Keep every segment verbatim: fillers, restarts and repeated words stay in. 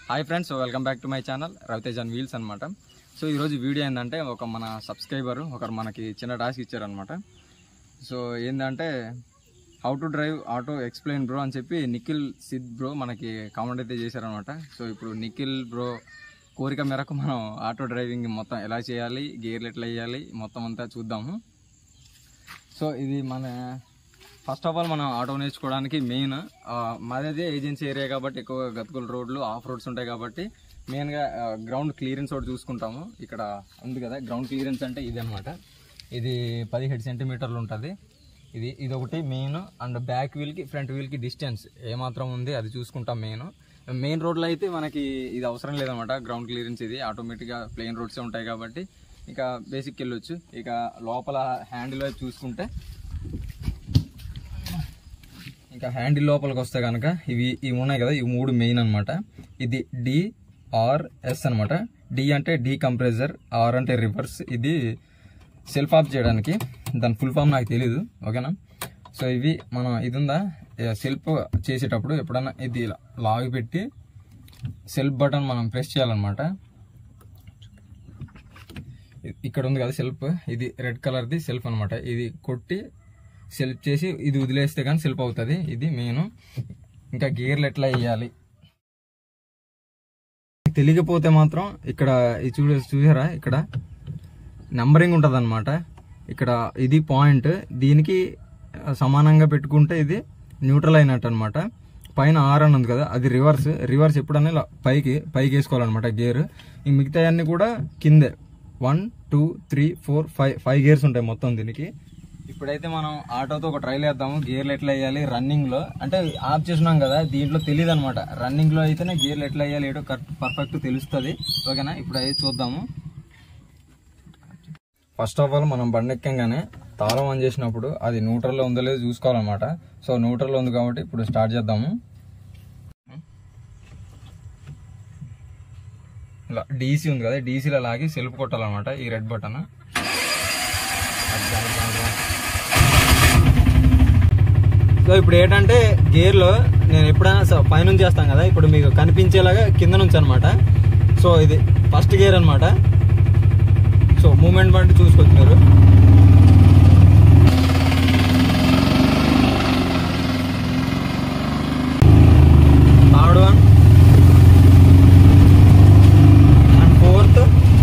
Hi friends, welcome back to my channel Raviteja on wheels అనమాట. So ఈరోజు video ఏంటంటే ఒక మన సబ్స్క్రైబర్ ఒకరు మనకి చిన్న టాస్క్ ఇచ్చారనమాట. సో ఏంటంటే how to drive auto explain bro అని చెప్పి నిఖిల్ సిద్ బ్రో మనకి కామెంట్ అయితే చేశారనమాట. సో ఇప్పుడు నిఖిల్ బ్రో కోరిక మేరకు మనం ఆటో డ్రైవింగ్ మొత్తం ఎలా చేయాలి, గేర్లు ఎట్లా వేయాలి మొత్తం అంతా చూద్దాము. సో ఇది మన ఫస్ట్ ఆఫ్ ఆల్ మనం ఆటో నేర్చుకోవడానికి మెయిన్ మాదే ఏజెన్సీ ఏరియా కాబట్టి ఎక్కువ గతుకుల రోడ్లు ఆఫ్ రోడ్స్ ఉంటాయి కాబట్టి మెయిన్గా గ్రౌండ్ క్లియరెన్స్ ఒకటి చూసుకుంటాము. ఇక్కడ ఉంది కదా గ్రౌండ్ క్లియరెన్స్ అంటే ఇది అనమాట. ఇది పదిహేడు సెంటీమీటర్లు ఉంటుంది. ఇది ఇది ఒకటి మెయిన్. అండ్ బ్యాక్ వీల్కి ఫ్రంట్ వీల్కి డిస్టెన్స్ ఏమాత్రం ఉంది అది చూసుకుంటాం మెయిన్. మెయిన్ రోడ్లో అయితే మనకి ఇది అవసరం లేదనమాట గ్రౌండ్ క్లియరెన్స్. ఇది ఆటోమేటిక్గా ప్లెయిన్ రోడ్సే ఉంటాయి కాబట్టి ఇక బేసిక్ వెళ్ళొచ్చు. ఇక లోపల హ్యాండిల్ వైపు చూసుకుంటే ఇంకా హ్యాండిల్ లోపలికి వస్తే కనుక ఇవి ఇవి ఉన్నాయి కదా, ఇవి మూడు మెయిన్ అనమాట. ఇది డిఆర్ఎస్ అనమాట. డి అంటే డీ కంప్రెసర్, ఆర్ అంటే రివర్స్. ఇది సెల్ఫ్ ఆఫ్ చేయడానికి, దాని ఫుల్ ఫామ్ నాకు తెలీదు, ఓకేనా. సో ఇవి మనం ఇది ఉందా సెల్ఫ్ చేసేటప్పుడు ఎప్పుడన్నా ఇది లాగి పెట్టి సెల్ఫ్ బటన్ మనం ప్రెస్ చేయాలన్నమాట. ఇక్కడ ఉంది కదా సెల్ఫ్, ఇది రెడ్ కలర్ది సెల్ఫ్ అనమాట. ఇది కొట్టి సెల్ఫ్ చేసి ఇది వదిలేస్తే కానీ సెల్ఫ్ అవుతుంది. ఇది మెయిన్. ఇంకా గేర్లు ఎట్లా వేయాలి తెలియకపోతే మాత్రం ఇక్కడ ఇది చూడ చూసారా ఇక్కడ నెంబరింగ్ ఉంటుంది అనమాట. ఇక్కడ ఇది పాయింట్, దీనికి సమానంగా పెట్టుకుంటే ఇది న్యూట్రల్ అయినట్టు అనమాట. పైన ఆర్ అని ఉంది కదా అది రివర్స్. రివర్స్ ఎప్పుడన్నా ఇలా పైకి పైకి వేసుకోవాలన్నమాట గేర్. ఈ మిగతా అన్ని కూడా కిందే one two three four five five gears ఉంటాయి మొత్తం దీనికి. ఇప్పుడైతే మనం ఆటోతో ఒక ట్రైల్ వేద్దాము గేర్లు ఎట్లా వేయాలి రన్నింగ్ లో. అంటే ఆఫ్ చేసినాం కదా దీంట్లో తెలియదు అనమాట. రన్నింగ్ లో అయితేనే గేర్లు ఎట్లా వేయాలి ఏటో పర్ఫెక్ట్ తెలుస్తుంది, ఓకేనా. ఇప్పుడు అయితే చూద్దాము. ఫస్ట్ ఆఫ్ ఆల్ మనం బండి ఎక్కంగానే తాళం ఆన్ చేసినప్పుడు అది న్యూట్రల్లో ఉందో లేదో చూసుకోవాలన్నమాట. సో న్యూట్రల్లో ఉంది కాబట్టి ఇప్పుడు స్టార్ట్ చేద్దాము. ఇలా డీసీ ఉంది కదా, డీసీలో లాగి సెల్ఫ్ కొట్టాలన్నమాట ఈ రెడ్ బటన్. సో ఇప్పుడు ఏంటంటే గేర్లో నేను ఎప్పుడైనా పైనుంచి చేస్తాను కదా, ఇప్పుడు మీకు కనిపించేలాగా కింద నుంచి అనమాట. సో ఇది ఫస్ట్ గేర్ అనమాట. సో మూమెంట్ బట్టి చూసుకోవచ్చు మీరు. Third one and fourth.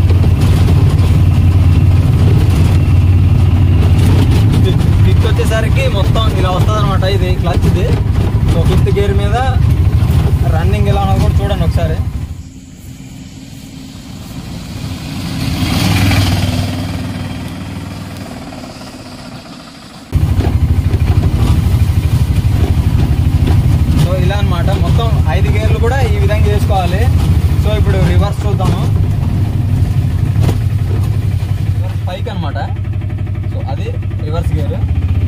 Fifth వచ్చేసరికి మొత్తం ఇలా వస్తుంది అనమాట. ఇది క్లచ్ ఇది. సో ఫిఫ్త్ గేర్ మీద రన్నింగ్ ఎలా ఉన్నది కూడా చూడండి ఒకసారి. సో ఇలా అనమాట మొత్తం ఐదు గేర్లు కూడా ఈ విధంగా చేసుకోవాలి. సో ఇప్పుడు రివర్స్ చూద్దాము. రివర్స్ పైకి అనమాట. సో అది రివర్స్ గేర్.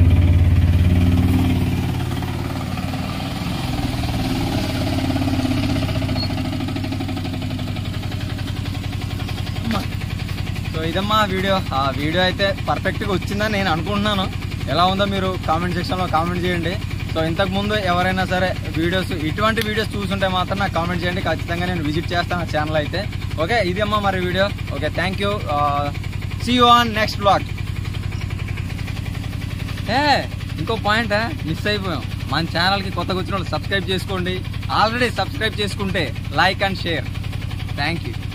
సో ఇదమ్మా వీడియో. ఆ వీడియో అయితే పర్ఫెక్ట్గా వచ్చిందని నేను అనుకుంటున్నాను. ఎలా ఉందో మీరు కామెంట్ సెక్షన్లో కామెంట్ చేయండి. సో ఇంతకుముందు ఎవరైనా సరే వీడియోస్ ఇటువంటి వీడియోస్ చూసుంటే మాత్రం నాకు కామెంట్ చేయండి. ఖచ్చితంగా నేను విజిట్ చేస్తాను ఆ ఛానల్ అయితే. ఓకే ఇది అమ్మా మరి video. Okay thank you. See you on next blog. ఏ ఇంకో పాయింట్ మిస్ అయిపోయాం. మన ఛానల్కి కొత్తగా వచ్చిన వాళ్ళు సబ్స్క్రైబ్ చేసుకోండి. ఆల్రెడీ సబ్స్క్రైబ్ చేసుకుంటే like and share. Thank you.